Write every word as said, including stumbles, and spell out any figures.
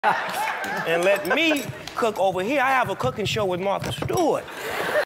and let me cook over here. I have a cooking show with Martha Stewart.